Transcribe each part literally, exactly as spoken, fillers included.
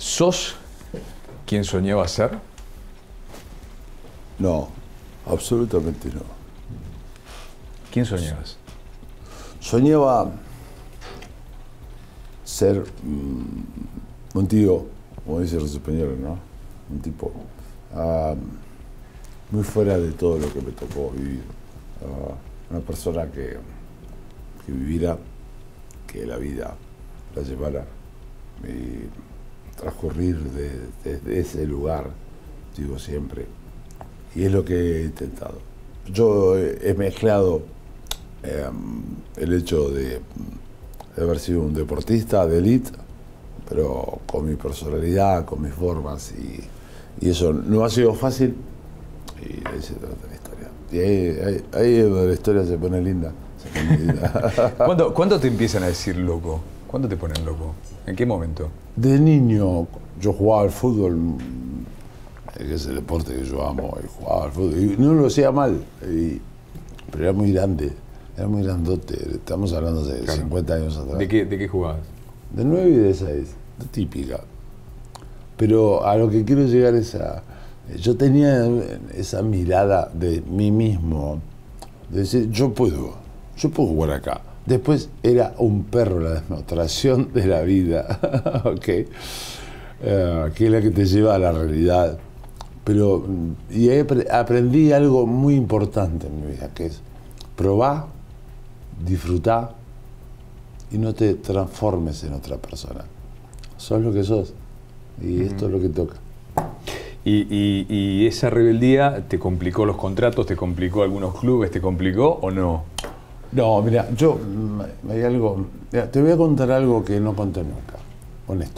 ¿Sos quien soñaba ser? No, absolutamente no. ¿Quién soñabas? Soñaba ser mm, un tío, como dicen los españoles, ¿no? Un tipo uh, muy fuera de todo lo que me tocó vivir. Uh, una persona que, que viviera, que la vida la llevara y transcurrir desde de, de ese lugar, digo siempre. Y es lo que he intentado. Yo he, he mezclado eh, el hecho de, de haber sido un deportista de élite, pero con mi personalidad, con mis formas, y, y eso no ha sido fácil, y ahí se trata la historia. Y ahí, ahí, ahí es donde la historia se pone linda. Se pone linda. ¿Cuándo, ¿Cuándo te empiezan a decir loco? ¿Cuándo te ponen loco? ¿En qué momento? De niño yo jugaba al fútbol, que es el deporte que yo amo, y jugaba al fútbol, y no lo hacía mal, y, pero era muy grande, era muy grandote, estamos hablando de claro. cincuenta años atrás. ¿De qué, de qué jugabas? De nueve y de seis, de típica. Pero a lo que quiero llegar es a... Yo tenía esa mirada de mí mismo, de decir, yo puedo, yo puedo jugar acá. Después era un perro la demostración de la vida, okay. uh, que es la que te lleva a la realidad. Pero y aprendí algo muy importante en mi vida, que es probar, disfrutar y no te transformes en otra persona. Sos lo que sos y uh-huh. esto es lo que toca. Y, y, ¿Y esa rebeldía te complicó los contratos, te complicó algunos clubes, te complicó o no? No, mira, yo hay algo, mira, te voy a contar algo que no conté nunca, honesto.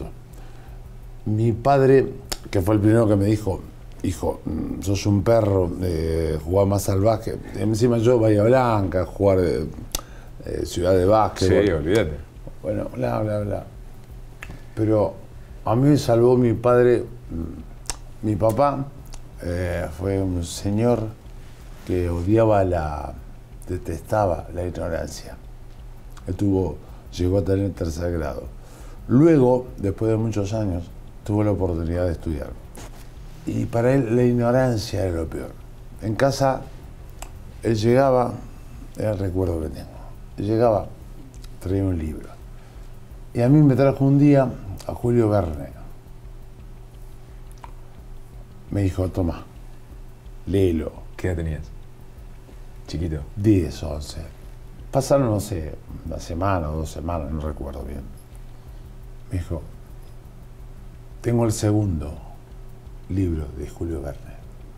Mi padre, que fue el primero que me dijo, hijo, sos un perro, eh, jugás más salvaje. Encima yo, Bahía Blanca, jugar eh, eh, Ciudad de Básquet. Sí, bueno, olvídate. Bueno, bla, bla, bla. Pero a mí me salvó mi padre, mi papá eh, fue un señor que odiaba la... detestaba la ignorancia. Él tuvo, llegó a tener tercer grado. Luego, después de muchos años, tuvo la oportunidad de estudiar. Y para él la ignorancia era lo peor. En casa, él llegaba, era el recuerdo que tengo, él llegaba, traía un libro. Y a mí me trajo un día a Julio Verne. Me dijo, toma, léelo. ¿Qué edad tenías? Chiquito. diez, once. Pasaron, no sé, una semana o dos semanas, no recuerdo bien. Me dijo, tengo el segundo libro de Julio Verne.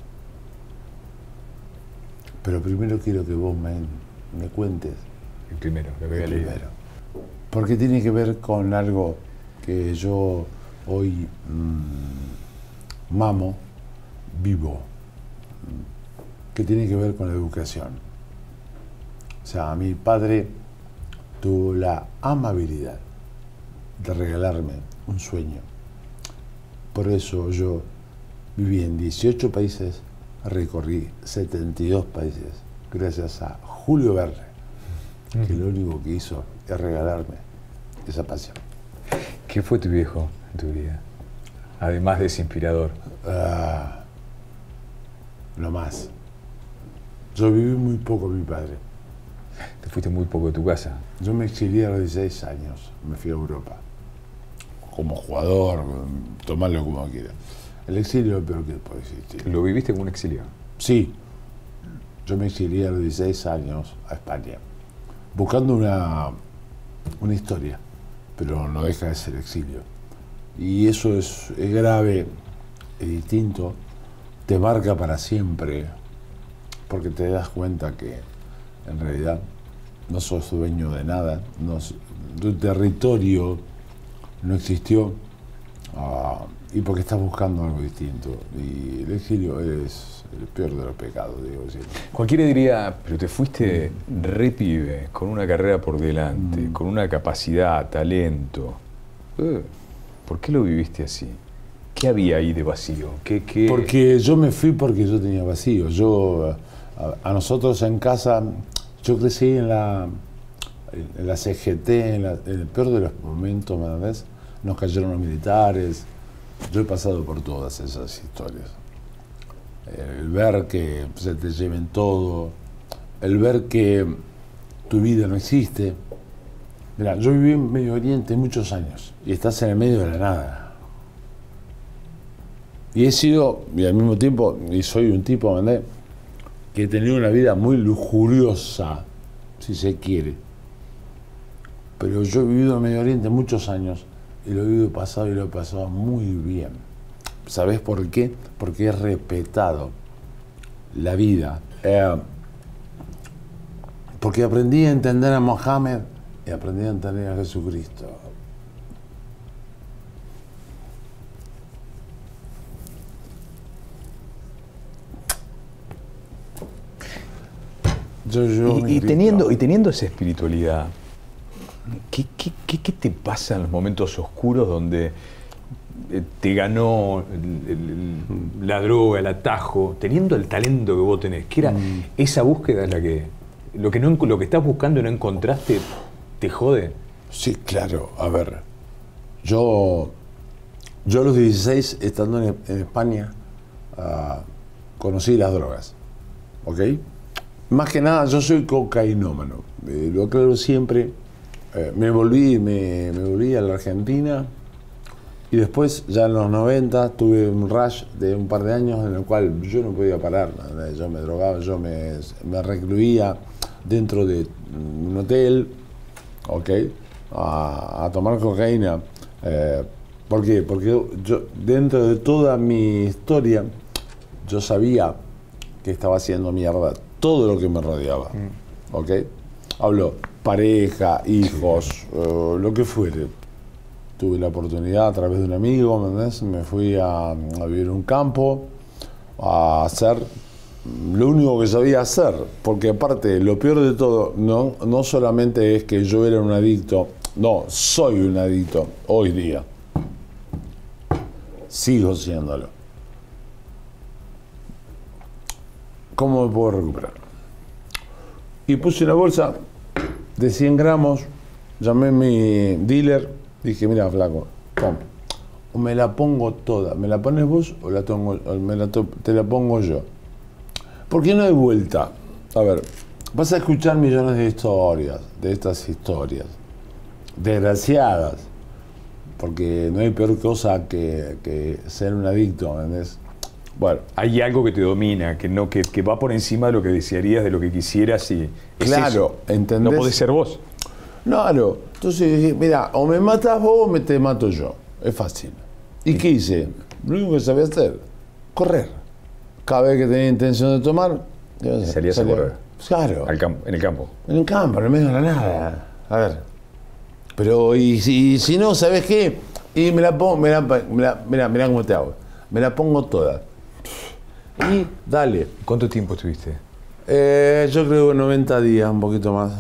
Pero primero quiero que vos me, me cuentes. El primero, lo que había leído. Primero. Porque tiene que ver con algo que yo hoy mmm, mamo, vivo. Que tiene que ver con la educación. O sea, mi padre tuvo la amabilidad de regalarme un sueño. Por eso yo viví en dieciocho países, recorrí setenta y dos países, gracias a Julio Verne, uh-huh. que lo único que hizo es regalarme esa pasión. ¿Qué fue tu viejo en tu vida? Además de ese inspirador. Uh, lo más. Yo viví muy poco con mi padre. Te fuiste muy poco de tu casa. Yo me exilié a los dieciséis años, me fui a Europa. Como jugador, tomarlo como quiera. El exilio es lo peor que puede existir. ¿Lo viviste como un exilio? Sí. Yo me exilié a los dieciséis años a España, buscando una, una historia, pero no deja de ser exilio. Y eso es, es grave, es distinto, te marca para siempre, porque te das cuenta que en realidad no sos dueño de nada, no, tu territorio no existió, uh, y porque estás buscando algo distinto. Y el exilio es el peor de los pecados, digo siempre. Cualquiera diría, pero te fuiste mm. re pibe, con una carrera por delante, mm. con una capacidad, talento. Uh, ¿Por qué lo viviste así? ¿Qué había ahí de vacío? ¿Qué, qué... Porque yo me fui porque yo tenía vacío. Yo, a, a nosotros en casa, yo crecí en la, en la C G T, en, la, en el peor de los momentos, ¿me entendés? Nos cayeron los militares, yo he pasado por todas esas historias. El ver que se te lleven todo, el ver que tu vida no existe. Mira, yo viví en Medio Oriente muchos años y estás en el medio de la nada. Y he sido, y al mismo tiempo, y soy un tipo, ¿verdad?, que he tenido una vida muy lujuriosa, si se quiere. Pero yo he vivido en Medio Oriente muchos años y lo he vivido pasado y lo he pasado muy bien. ¿Sabes por qué? Porque he respetado la vida. Eh, porque aprendí a entender a Mohammed y aprendí a entender a Jesucristo. Yo, yo y, y, teniendo, y teniendo esa espiritualidad, ¿qué, qué, qué, qué te pasa en los momentos oscuros donde te ganó el, el, la droga, el atajo, teniendo el talento que vos tenés? ¿Qué era mm. esa búsqueda es la que lo que no lo que estás buscando y no encontraste te jode? Sí, claro. A ver, yo yo a los dieciséis, estando en, en España, uh, conocí las drogas, ¿ok? Más que nada, yo soy cocainómano, eh, lo aclaro siempre. Eh, me volví me, me volví a la Argentina. Y después, ya en los noventa, tuve un rush de un par de años en el cual yo no podía parar. Yo me drogaba, yo me, me recluía dentro de un hotel, ¿ok?, a, a tomar cocaína. Eh, ¿Por qué? Porque yo, dentro de toda mi historia, yo sabía que estaba haciendo mierda todo lo que me rodeaba, ¿ok? Hablo pareja, hijos, sí. uh, lo que fuere. Tuve la oportunidad a través de un amigo, ¿me entendés? Me fui a, a vivir en un campo, a hacer lo único que sabía hacer, porque aparte, lo peor de todo, no, no solamente es que yo era un adicto, no, soy un adicto hoy día. Sigo siéndolo. ¿Cómo me puedo recuperar? Y puse una bolsa de cien gramos, llamé a mi dealer. Dije, mira, flaco, pum, o me la pongo toda, ¿me la pones vos o, la tengo, o me la to, te la pongo yo? Porque no hay vuelta. A ver, vas a escuchar millones de historias, de estas historias, desgraciadas, porque no hay peor cosa que, que ser un adicto, ¿entendés? Bueno, hay algo que te domina, que no que, que va por encima de lo que desearías, de lo que quisieras y... Claro, ¿entendés? No podés ser vos. Claro. Entonces dije, mira, o me matas vos o me te mato yo. Es fácil. ¿Y qué hice? Lo único que sabía hacer, correr. Cada vez que tenía intención de tomar, salías a correr. Claro. Al campo, en el campo. En el campo, en el medio de la nada. A ver. Pero, y si, y si no, ¿sabes qué? Y me la pongo, me la, me la, mira, mira cómo te hago. Me la pongo toda. Y dale. ¿Cuánto tiempo estuviste? Eh, yo creo que noventa días, un poquito más.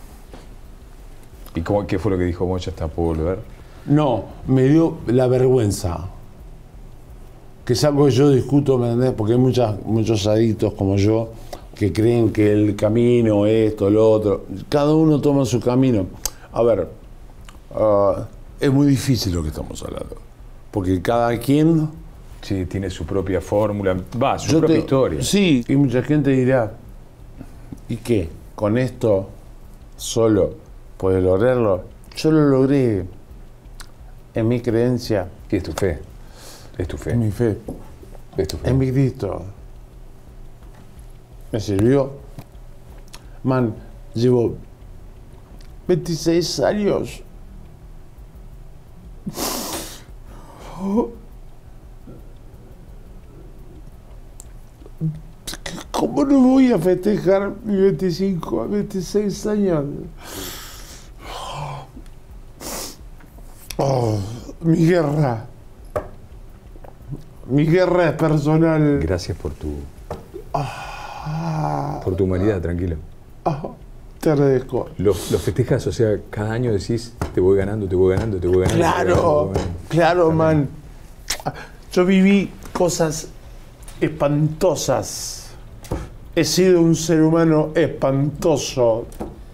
¿Y cómo, qué fue lo que dijo Mocha? ¿Está por volver? No, me dio la vergüenza. Que es algo que yo discuto, ¿me entendés? Porque hay muchas, muchos adictos como yo que creen que el camino, esto, lo otro. Cada uno toma su camino. A ver, uh, es muy difícil lo que estamos hablando. Porque cada quien... Sí, tiene su propia fórmula, va, su yo propia te, historia. Sí, y mucha gente dirá, ¿y qué? ¿Con esto solo puedes lograrlo? Yo lo logré en mi creencia. ¿Qué es tu fe? Es tu fe. En mi fe. Es tu fe. En mi Cristo. Me sirvió. Man, llevo veintiséis años. ¿Cómo no voy a festejar mis veinticinco, veintiséis años? Oh, mi guerra. Mi guerra es personal. Gracias por tu... Ah, por tu humanidad, tranquilo. Ah, te agradezco. Lo, lo festejas, o sea, cada año decís, te voy ganando, te voy ganando, te voy ganando. Claro, te voy ganando. claro, man. Yo viví cosas espantosas. He sido un ser humano espantoso.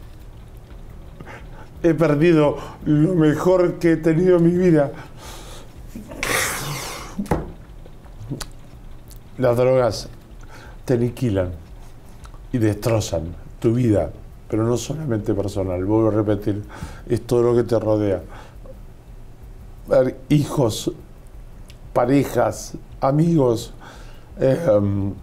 He perdido lo mejor que he tenido en mi vida. las drogas te aniquilan y destrozan tu vida, pero no solamente personal, vuelvo a repetir, es todo lo que te rodea. Ver hijos, parejas, amigos. Eh, um,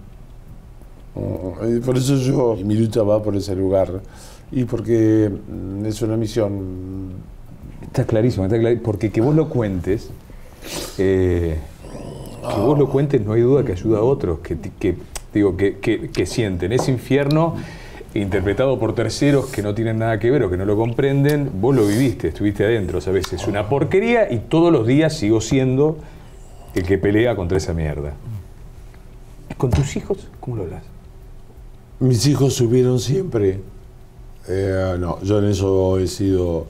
por eso yo, mi lucha va por ese lugar y porque es una misión. Está clarísimo, está clarísimo, porque que vos lo cuentes, eh, que vos lo cuentes no hay duda que ayuda a otros, que, que, digo, que, que, que sienten ese infierno interpretado por terceros que no tienen nada que ver o que no lo comprenden. Vos lo viviste, estuviste adentro, ¿sabes? Es una porquería y todos los días sigo siendo el que pelea contra esa mierda. ¿Con tus hijos cómo lo hablas? Mis hijos supieron siempre. Eh, no, yo en eso he sido...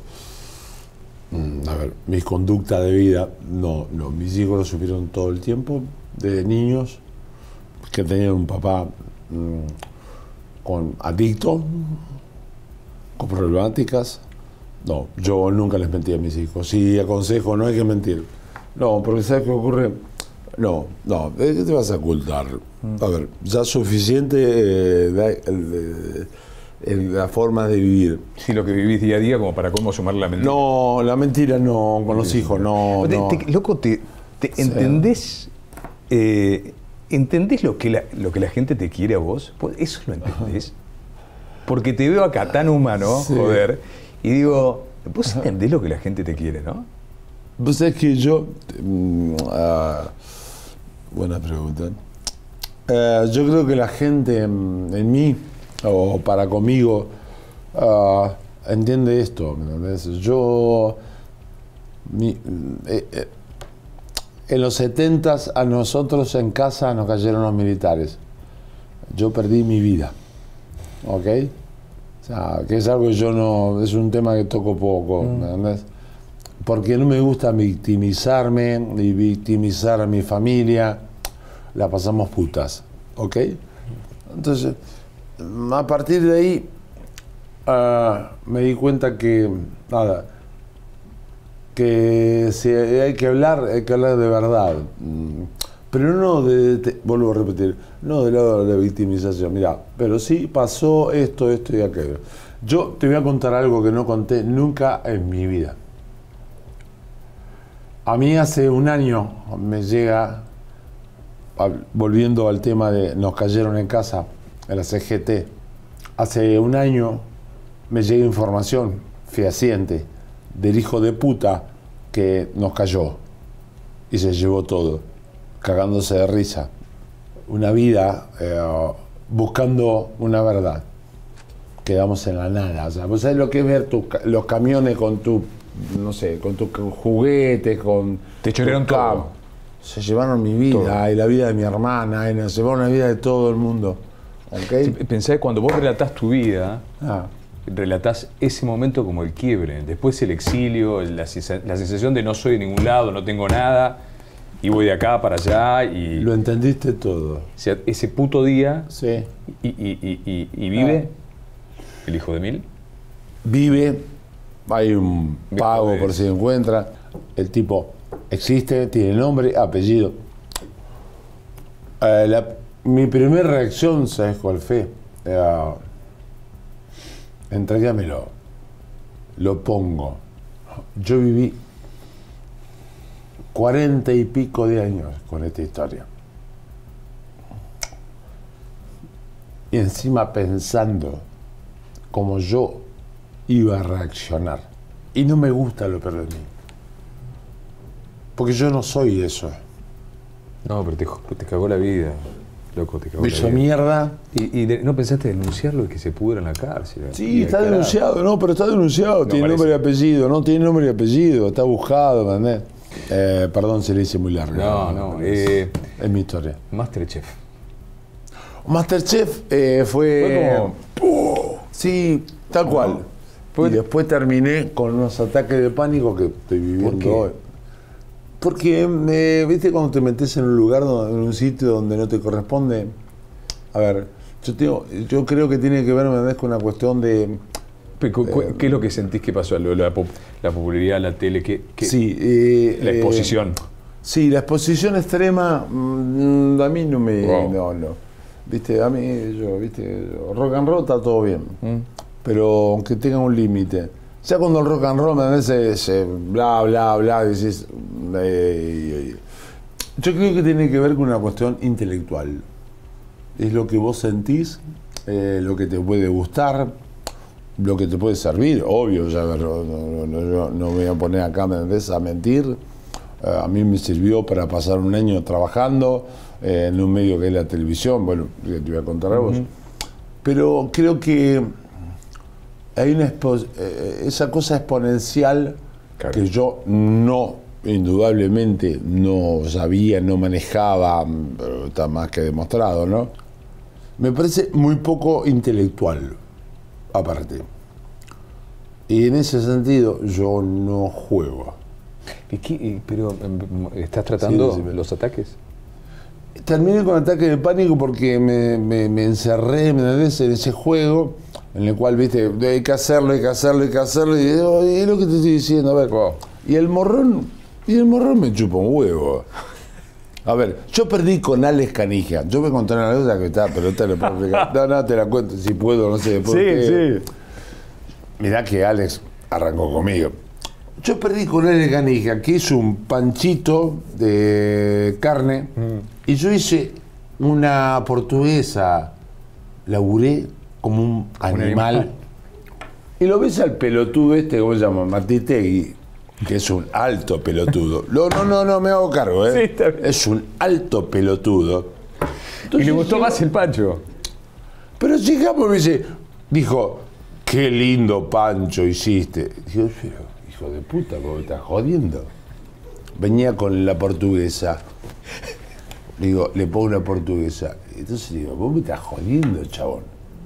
A ver, mi conducta de vida, no, no. Mis hijos lo supieron todo el tiempo, de niños, que tenían un papá mmm, con adicto, con problemáticas. No, yo nunca les mentí a mis hijos. Si aconsejo, no hay que mentir. No, porque ¿sabes qué ocurre? No, no, ¿qué te vas a ocultar? A ver, ya suficiente eh, de, de, de, de la forma de vivir. Sí, lo que vivís día a día como para cómo sumar la mentira. No, la mentira no, con los hijos, no. Te, no. Te, loco, te, te sí. ¿entendés, eh, ¿entendés lo que, la, lo que la gente te quiere a vos? ¿Eso lo entendés? Porque te veo acá tan humano, sí. joder, y digo, vos entendés lo que la gente te quiere, ¿no? Vos sabés que yo... Uh, buena pregunta. Uh, yo creo que la gente en, en mí, o para conmigo, uh, entiende esto, ¿me entendés? Yo... Mi, eh, eh, en los setentas a nosotros en casa nos cayeron los militares. Yo perdí mi vida, ¿ok? O sea, que es algo que yo no... Es un tema que toco poco, mm. ¿me entendés? Porque no me gusta victimizarme y victimizar a mi familia. La pasamos putas, ¿ok? Entonces, a partir de ahí, uh, me di cuenta que, nada, que si hay que hablar, hay que hablar de verdad. Pero no de, te, vuelvo a repetir, no del lado de la victimización. Mirá, pero sí pasó esto, esto y aquello. Yo te voy a contar algo que no conté nunca en mi vida. A mí hace un año me llega, volviendo al tema de nos cayeron en casa, en la C G T, hace un año me llega información fehaciente del hijo de puta que nos cayó y se llevó todo, cagándose de risa. Una vida eh, buscando una verdad. Quedamos en la nada. O sea, ¿vos sabés lo que es ver tu, los camiones con tu... no sé, con tus juguetes, con... Te chorearon todo. Se llevaron mi vida todo. Y la vida de mi hermana, y se llevaron la vida de todo el mundo. ¿Okay? Sí, pensá que cuando vos relatás tu vida, ah. relatás ese momento como el quiebre. Después el exilio, la, la sensación de no soy de ningún lado, no tengo nada, y voy de acá para allá y... Lo entendiste todo. O sea, ese puto día... Sí. Y, y, y, y, y vive ah. el hijo de Mil. Vive... Hay un pago por si se encuentra. El tipo existe, tiene nombre, apellido. Eh, la, mi primera reacción, ¿sabes cuál fue? Eh, entrégamelo. Lo pongo. Yo viví cuarenta y pico de años con esta historia. Y encima pensando como yo iba a reaccionar. Y no me gusta lo peor de mí. Porque yo no soy eso. No, pero te, te cagó la vida, loco, te cagó me la hizo vida. mierda. ¿Y, y de, no pensaste denunciarlo y que se pudra en la cárcel? Sí, está carajo. denunciado, no, pero está denunciado. No tiene parece. nombre y apellido, no tiene nombre y apellido, está buscado, ¿entendés? Eh, perdón si le hice muy largo. No, no, no eh, es mi historia. Masterchef. Masterchef eh, fue... Fue como... Sí, tal no. cual. Y después terminé con unos ataques de pánico que estoy viviendo ¿Por qué? hoy. Porque, eh, viste, cuando te metes en un lugar, donde, en un sitio donde no te corresponde. A ver, yo, tengo, yo creo que tiene que ver, me ves, con una cuestión de... Pero, eh, ¿qué es lo que sentís que pasó? La, la, la popularidad, la tele, ¿qué, qué, sí, eh, la exposición. Eh, Sí, la exposición extrema mmm, a mí no me... Wow. No, no. Viste, a mí, yo, viste, yo, rock and roll está todo bien. Mm. Pero aunque tenga un límite. Ya cuando el rock and roll me parece se, bla, bla, bla, decís... Eh, yo creo que tiene que ver con una cuestión intelectual. Es lo que vos sentís, eh, lo que te puede gustar, lo que te puede servir, obvio, ya no, no, no, no, no me voy a poner acá ¿me entendés? A mentir. Uh, a mí me sirvió para pasar un año trabajando eh, en un medio que es la televisión, bueno, te voy a contar a vos. Uh-huh. Pero creo que hay una eh, esa cosa exponencial claro. que yo no, indudablemente, no sabía, no manejaba, pero está más que demostrado, ¿no? Me parece muy poco intelectual, aparte. Y en ese sentido yo no juego. ¿Qué, pero ¿estás tratando sí, sí, los ataques? Terminé con ataque de pánico porque me, me, me encerré ¿me entendés? En ese juego en el cual, viste, hay que hacerlo, hay que hacerlo, hay que hacerlo, y, y es lo que te estoy diciendo, a ver, wow. y el morrón, y el morrón me chupa un huevo. A ver, yo perdí con Alex Canija. Yo me conté una cosa que está, pero te la puedo explicar. No, no, te la cuento si puedo, no sé. Sí, sí. Mirá que Alex arrancó conmigo. Yo perdí con Alex Canija, que hizo un panchito de carne, mm. y yo hice una portuguesa, laburé como un animal. Un animal. Y lo ves al pelotudo este, ¿cómo se llama? Martitegui, que es un alto pelotudo. No, no, no, no me hago cargo, ¿eh? Sí, está bien. Es un alto pelotudo. Entonces, y le gustó más el pancho. Pero llegamos y me dice, dijo, qué lindo pancho hiciste. Digo, pero, hijo de puta, ¿cómo me estás jodiendo? Venía con la portuguesa. Digo, le pongo una portuguesa. Entonces digo, vos me estás jodiendo, chabón.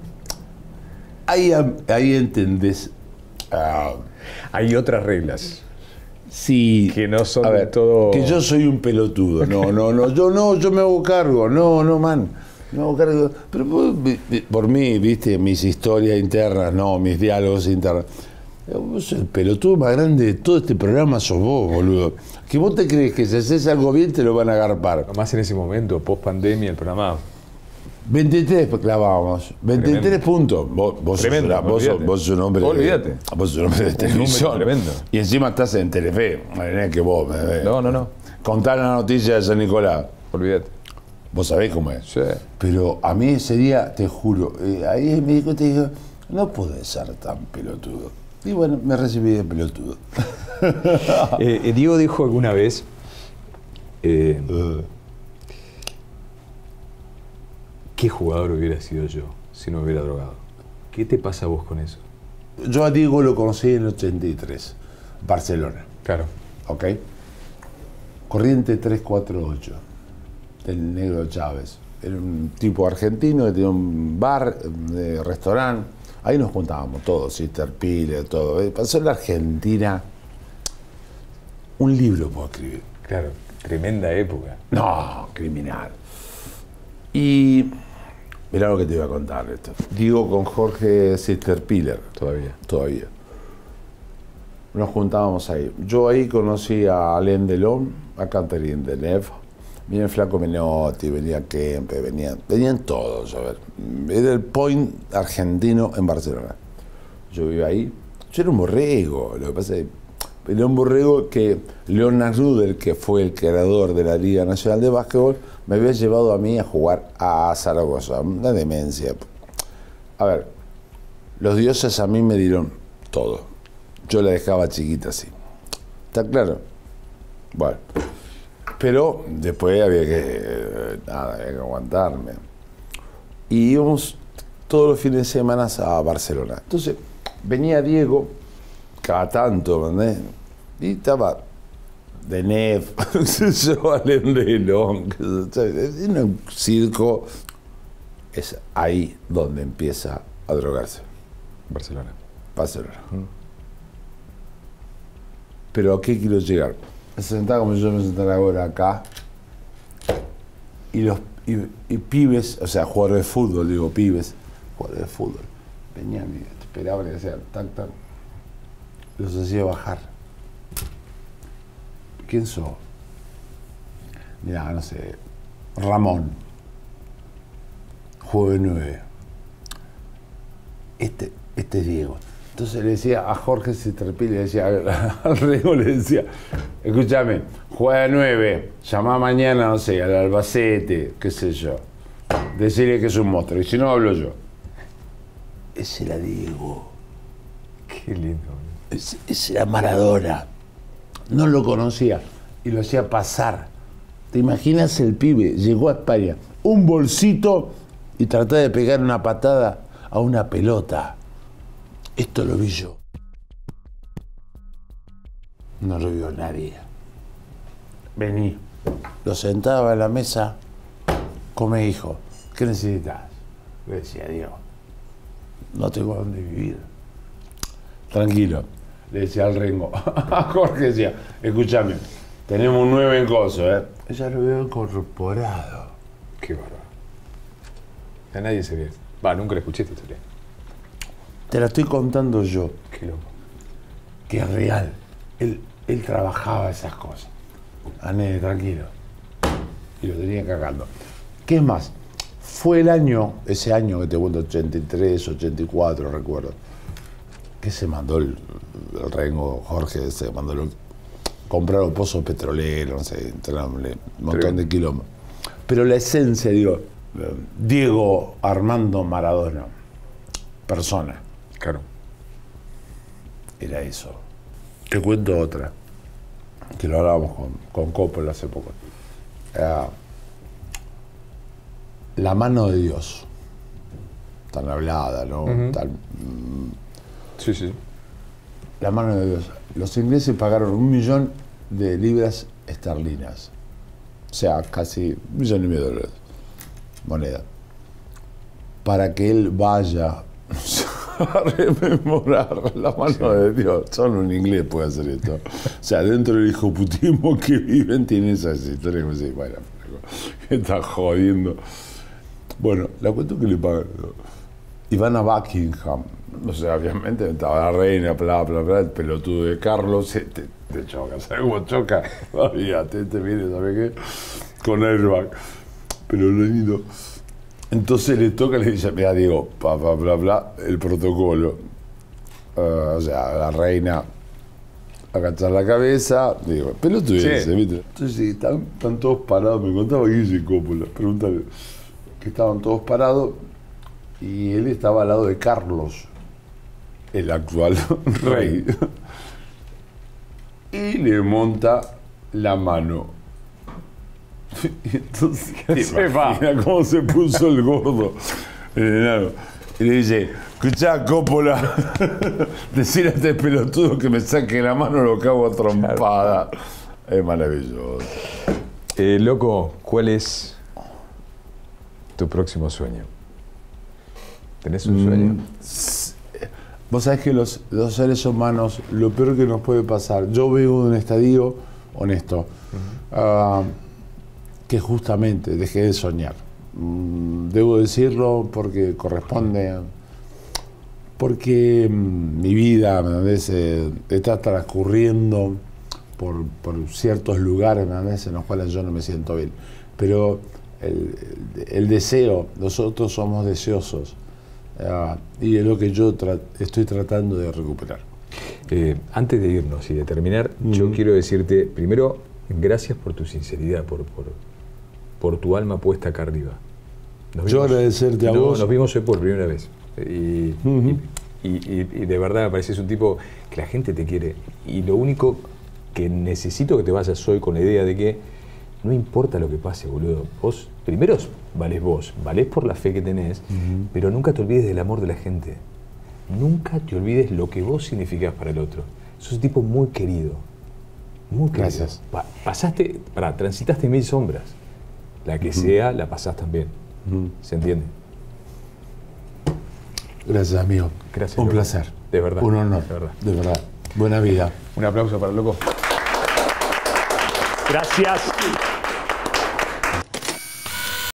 Ahí, ahí entendés. Uh, Hay otras reglas. Sí. Que no son a ver, todo. Que yo soy un pelotudo. No, no, no. Yo no, yo me hago cargo. No, no, man. Me hago cargo. Pero por, por mí, viste, mis historias internas, no, mis diálogos internos. Vos el pelotudo más grande de todo este programa sos vos, boludo. Que vos te crees que si haces algo bien te lo van a agarpar. Más en ese momento, post pandemia, el programa. veintitrés clavábamos. veintitrés tremendo. Puntos. Vos, vos, tremendo, sos, vos, sos, vos sos un hombre. Olvídate. De, vos sos un hombre de televisión. Tremendo. Y encima estás en Telefe. No que vos. No, no, no. Contar la noticia de San Nicolás. Olvídate. Vos sabés cómo es. Sí. Pero a mí ese día, te juro, eh, ahí me dijo, te digo, no podés ser tan pelotudo. Y bueno, me recibí de pelotudo. eh, eh, Diego dijo alguna vez. Eh, uh. ¿Qué jugador hubiera sido yo si no me hubiera drogado? ¿Qué te pasa a vos con eso? Yo a Diego lo conocí en el ochenta y tres, Barcelona. Claro. ¿Ok? Corriente tres cuatro ocho, del Negro Chávez. Era un tipo argentino que tenía un bar, eh, restaurante. Ahí nos juntábamos todos, Sister Pile, todo. Eh, pasó en la Argentina. Un libro puedo escribir. Claro, tremenda época. No, criminal. Y mirá lo que te iba a contar esto. Digo con Jorge Sister Piller. Todavía. Todavía. Nos juntábamos ahí. Yo ahí conocí a Alain Delon, a Catherine Deneuve. Venía el Flaco Menotti, venía Kempe, venían, venían todos, a ver. Era el point argentino en Barcelona. Yo vivía ahí. Yo era un borrego, lo que pasa es que era un borrego que Leonard Rudel, que fue el creador de la Liga Nacional de Básquetbol, me había llevado a mí a jugar a Zaragoza, una demencia. A ver, los dioses a mí me dieron todo. Yo la dejaba chiquita así. ¿Está claro? Bueno. Pero después había que, nada, había que aguantarme. Y íbamos todos los fines de semana a Barcelona. Entonces, venía Diego, cada tanto, ¿verdad? Y estaba Deneuve, yo, Alain Delon, en un circo. Es ahí donde empieza a drogarse. Barcelona. Barcelona. Mm. Pero ¿a qué quiero llegar? Me sentaba como yo me sentara ahora acá, y los y, y pibes, o sea, jugadores de fútbol, digo pibes, jugadores de fútbol, venían y esperaban y hacían tac, tac, los hacía bajar. ¿Quién sos? mira, no sé, Ramón, jueves nueve. Este, este es Diego. Entonces le decía a Jorge Citrepí, le decía al Rengo, le decía, escúchame, juega nueve, llama mañana, no sé, al Albacete, qué sé yo. Decirle que es un monstruo, y si no hablo yo. Ese era Diego. Qué lindo. Ese, ese era Maradona. No lo conocía y lo hacía pasar. ¿Te imaginas el pibe? Llegó a España, un bolsito y trataba de pegar una patada a una pelota. Esto lo vi yo. No lo vio nadie. Vení. Lo sentaba en la mesa. Come, hijo. ¿Qué necesitas? Le decía, Diego, no tengo dónde vivir. Tranquilo. Le decía al Rengo. A Jorge decía, escúchame, tenemos un nueve en coso, ¿eh? Ella lo veo incorporado. Qué bárbaro. A nadie se ve. Va, nunca le escuché esta historia. Te la estoy contando yo, Qué loco. que es real. Él, él trabajaba esas cosas. Ah, nene, tranquilo. Y lo tenía cagando. ¿Qué es más? Fue el año, ese año que te cuento, ochenta y tres, ochenta y cuatro, recuerdo, que se mandó el, el Rengo, Jorge, se mandó los, compraron pozos petroleros, no sé, un montón de kilómetros. Pero la esencia, digo, Diego Armando Maradona, persona. Claro. Era eso. Te cuento otra, que lo hablábamos con, con Coppola hace poco. Era la mano de Dios. Tan hablada, ¿no? Uh-huh. Tan, mm, Sí, sí. la mano de Dios. Los ingleses pagaron un millón de libras esterlinas. O sea, casi un millón y medio de dólares. Moneda. Para que él vaya a rememorar la mano sí. de Dios. Solo un inglés puede hacer esto. O sea, dentro del hijoputismo que viven tiene esas historias. Me dice, bueno, ¿qué está jodiendo? Bueno, la cuento que le pagan. Y van a Buckingham. O sea, obviamente estaba la reina, bla, bla, bla, el pelotudo de Carlos, te, te choca, ¿sabes cómo choca? Fíjate, te viene, ¿sabes qué? Con airbag. Pero lo lindo. Entonces le toca, le dice, mira, digo, bla, bla, bla, bla, el protocolo. Uh, o sea, la reina agachar la cabeza, digo, pelotudo sí. ese, ¿viste? Entonces, sí, están, están todos parados, me contaba Guille Coppola, pregúntale, que estaban todos parados y él estaba al lado de Carlos, el actual rey, y le monta la mano. Y entonces, ¿te imaginas cómo se puso el gordo, el enano? Y le dice, escuchá, Coppola, decir a este pelotudo que me saque la mano, lo cago a trompada. Claro. Es maravilloso. Eh, loco, ¿cuál es tu próximo sueño? ¿Tenés un sueño? Mm, vos sabés que los, los seres humanos, lo peor que nos puede pasar, yo vengo de un estadio honesto, uh-huh. uh, que justamente dejé de soñar. Mm, debo decirlo porque corresponde, porque mm, mi vida, ¿me entendés? Eh, está transcurriendo por, por ciertos lugares, ¿me entendés? En los cuales yo no me siento bien. Pero el, el, el deseo, nosotros somos deseosos. Uh, y es lo que yo tra estoy tratando de recuperar. Eh, antes de irnos y de terminar, mm. yo quiero decirte, primero, gracias por tu sinceridad, por, por, por tu alma puesta acá arriba. Nos yo vimos, agradecerte a no, vos. Nos vimos hoy por primera vez. Y, uh-huh. y, y, y de verdad me pareces un tipo que la gente te quiere. Y lo único que necesito que te vayas hoy con la idea de que no importa lo que pase, boludo. Vos, primero valés vos, valés por la fe que tenés, uh-huh. pero nunca te olvides del amor de la gente. Nunca te olvides lo que vos significás para el otro. Sos un tipo muy querido. Muy querido. Gracias. Pa pasaste, pará, transitaste mil sombras. La que uh-huh. sea, la pasás también. Uh-huh. ¿Se entiende? Gracias, amigo. Gracias. Un loco. placer. De verdad. Un honor. De verdad. De verdad. Buena vida. Un aplauso para el loco. Gracias.